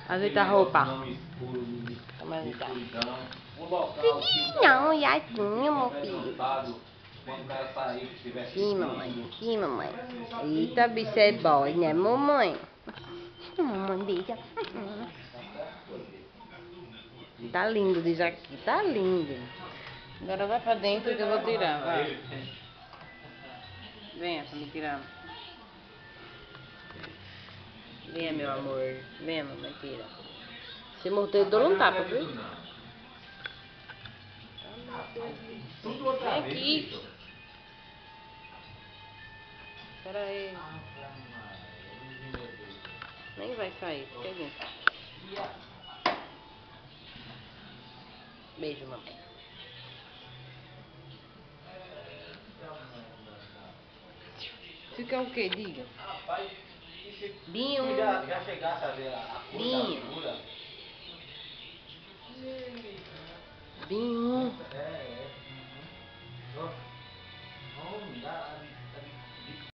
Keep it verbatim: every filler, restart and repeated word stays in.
Ajeita a roupa. Não, Iaquinho, meu filho. Sim, mamãe. Sim, mamãe. Eita, bicho é boy, né, mamãe? Mamãe, beija. Tá lindo, diz aqui. Tá lindo. Agora vai pra dentro que eu vou tirar, vai. Venha pra me tirar. Venha, meu amor. Venha, mamãe, tira. Se morder, eu dou um tapa, viu? Vem aqui. Pera aí. Nem vai sair. Fica aí. Beijo, mamãe. Fica o quê? Diga. Binho. Já chegasse a ver a cor da Binho. altura? Binho.